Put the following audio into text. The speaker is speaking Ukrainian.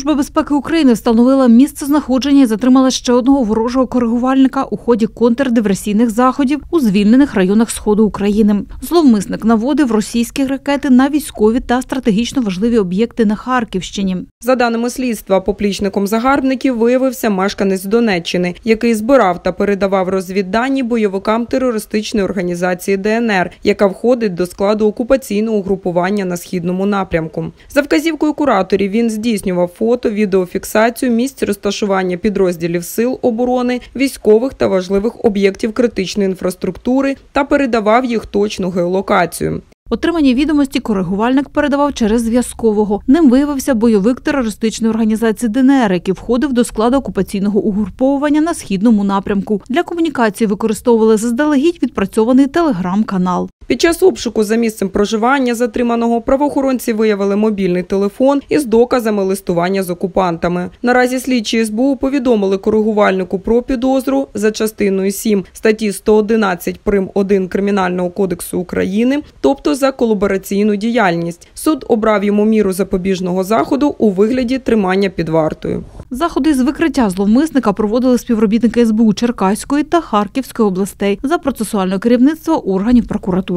Служба безпеки України встановила місце знаходження і затримала ще одного ворожого коригувальника у ході контрдиверсійних заходів у звільнених районах Сходу України. Зловмисник наводив російські ракети на військові та стратегічно важливі об'єкти на Харківщині. За даними слідства, поплічником загарбників виявився мешканець Донеччини, який збирав та передавав розвіддані бойовикам терористичної організації ДНР, яка входить до складу окупаційного угрупування на східному напрямку. За вказівкою кураторів він здійснював фото, відеофіксацію місць розташування підрозділів сил оборони, військових та важливих об'єктів критичної інфраструктури та передавав їх точну геолокацію. Отримані відомості коригувальник передавав через зв'язкового. Ним виявився бойовик терористичної організації ДНР, який входив до складу окупаційного угруповування на східному напрямку. Для комунікації використовували заздалегідь відпрацьований телеграм-канал. Під час обшуку за місцем проживання затриманого правоохоронці виявили мобільний телефон із доказами листування з окупантами. Наразі слідчі СБУ повідомили коригувальнику про підозру за частиною 7 статті 111 прим. 1 Кримінального кодексу України, тобто за колабораційну діяльність. Суд обрав йому міру запобіжного заходу у вигляді тримання під вартою. Заходи з викриття зловмисника проводили співробітники СБУ Черкаської та Харківської областей за процесуальне керівництво органів прокуратури.